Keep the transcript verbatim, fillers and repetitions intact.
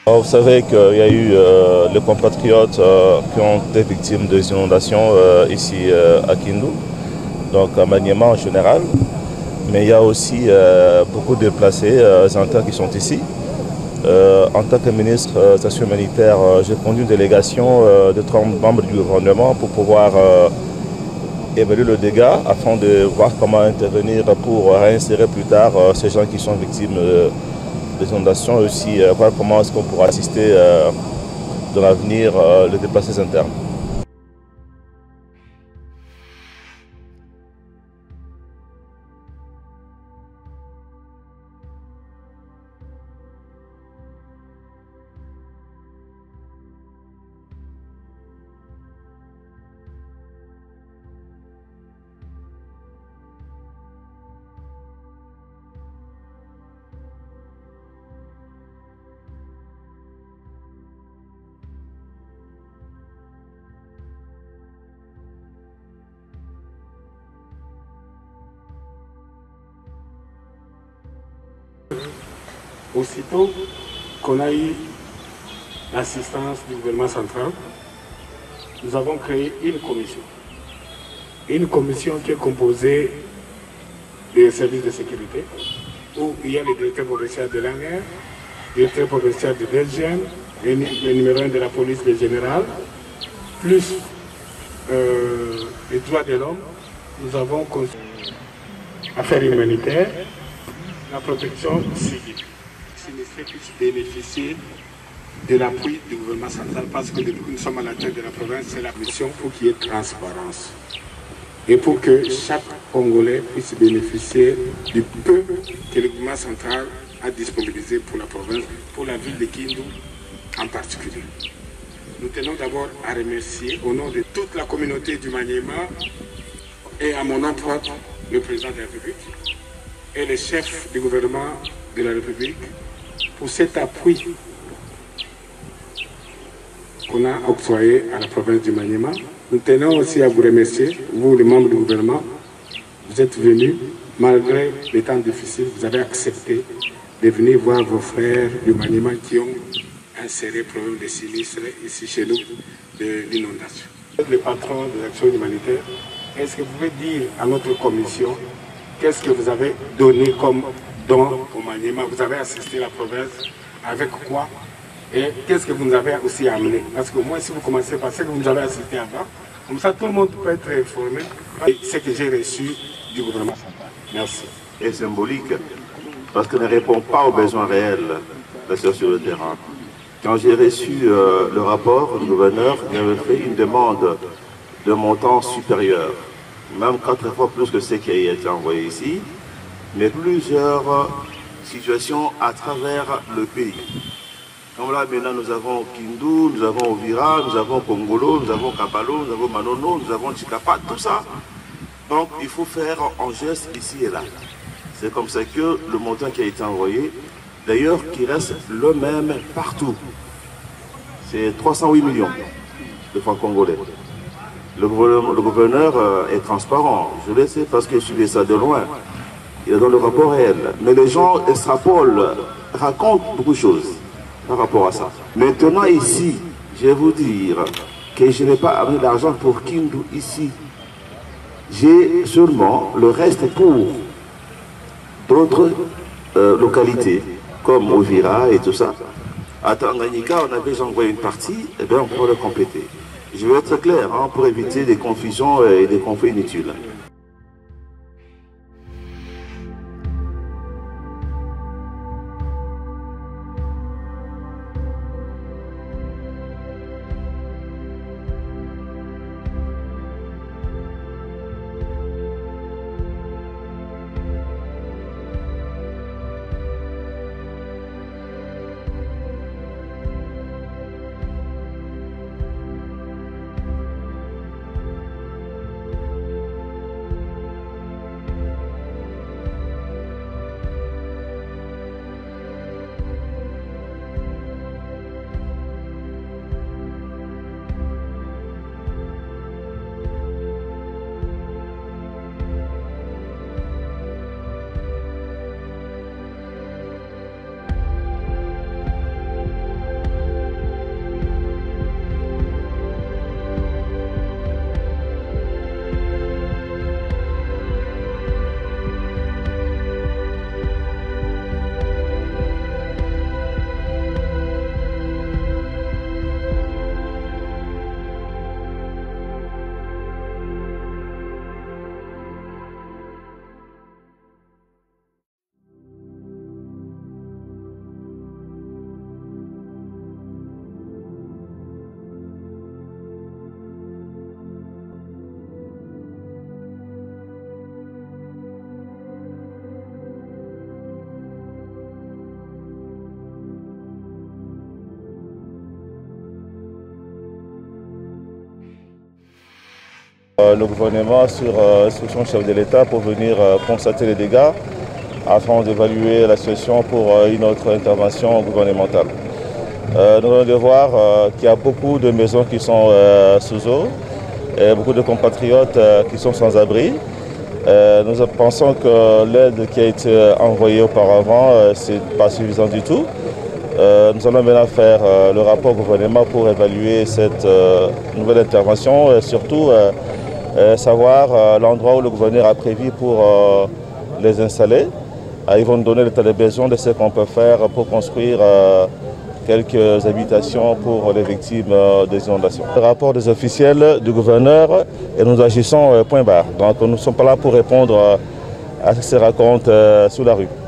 Vous savez qu'il y a eu euh, les compatriotes euh, qui ont été victimes des inondations euh, ici euh, à Kindu, donc à Maniema en général. Mais il y a aussi euh, beaucoup de déplacés euh, Zantas qui sont ici. Euh, en tant que ministre euh, des Actions humanitaires, euh, j'ai conduit une délégation euh, de trois membres du gouvernement pour pouvoir euh, évaluer le dégât afin de voir comment intervenir pour réinsérer plus tard euh, ces gens qui sont victimes euh, des inondations et aussi euh, voir comment est-ce qu'on pourra assister euh, dans l'avenir euh, les déplacés internes. Aussitôt qu'on a eu l'assistance du gouvernement central, nous avons créé une commission. Une commission qui est composée des services de sécurité, où il y a le directeur provincial de l'A N R, le directeur provincial de l'E G M, le numéro un de la police, le général, plus euh, les droits de l'homme. Nous avons construit affaires humanitaires, la protection civile. Les puissent bénéficier de l'appui du gouvernement central parce que depuis que nous sommes à la tête de la province, c'est la mission pour qu'il y ait transparence et pour que chaque Congolais puisse bénéficier du peu que le gouvernement central a disponibilisé pour la province, pour la ville de Kindu en particulier. Nous tenons d'abord à remercier au nom de toute la communauté du Maniema et à mon nom propre le président de la République et le chef du gouvernement de la République pour cet appui qu'on a octroyé à la province du Maniema. Nous tenons aussi à vous remercier, vous les membres du gouvernement. Vous êtes venus, malgré les temps difficiles, vous avez accepté de venir voir vos frères du Maniema qui ont inséré le problème des sinistres ici chez nous, de l'inondation. Le patron des actions humanitaires, est-ce que vous pouvez dire à notre commission qu'est-ce que vous avez donné comme don au Maniema? Vous avez assisté la province avec quoi? Et qu'est-ce que vous nous avez aussi amené? Parce que moi, si vous commencez par ce que vous nous avez assisté avant, comme ça tout le monde peut être informé de ce que j'ai reçu du gouvernement central. Merci. Et symbolique, parce qu'elle ne répond pas aux besoins réels de ceux sur le terrain. Quand j'ai reçu euh, le rapport du gouverneur, il avait fait une demande de montant supérieur, même quatre fois plus que ce qui a été envoyé ici, mais plusieurs situations à travers le pays. Comme là, maintenant, nous avons Kindu, nous avons Ovira, nous avons Kongolo, nous avons Kabalo, nous avons Manono, nous avons Chikapa, tout ça. Donc, il faut faire un geste ici et là. C'est comme ça que le montant qui a été envoyé, d'ailleurs, qui reste le même partout. C'est trois cent huit millions de francs congolais. Le gouverneur, le gouverneur euh, est transparent, je le sais parce que je suivais ça de loin. Il est dans le rapport réel. Mais les gens extrapolent, racontent beaucoup de choses par rapport à ça. Maintenant ici, je vais vous dire que je n'ai pas amené d'argent pour Kindu ici. J'ai seulement le reste pour d'autres euh, localités, comme Ovira et tout ça. À Tanganyika, on avait déjà envoyé une partie, et bien on pourra le compléter. Je vais être clair hein, pour éviter des confusions et des conflits inutiles. Le gouvernement sur instruction du chef de l'État pour venir constater les dégâts afin d'évaluer la situation pour une autre intervention gouvernementale. Nous allons de voir qu'il y a beaucoup de maisons qui sont sous eau, et beaucoup de compatriotes qui sont sans abri. Nous pensons que l'aide qui a été envoyée auparavant, ce n'est pas suffisant du tout. Nous allons maintenant faire le rapport au gouvernement pour évaluer cette nouvelle intervention et surtout savoir l'endroit où le gouverneur a prévu pour les installer. Ils vont nous donner l'état de besoin de ce qu'on peut faire pour construire quelques habitations pour les victimes des inondations. Le rapport des officiels du gouverneur et nous agissons point barre. Donc nous ne sommes pas là pour répondre à ce qui se raconte sous la rue.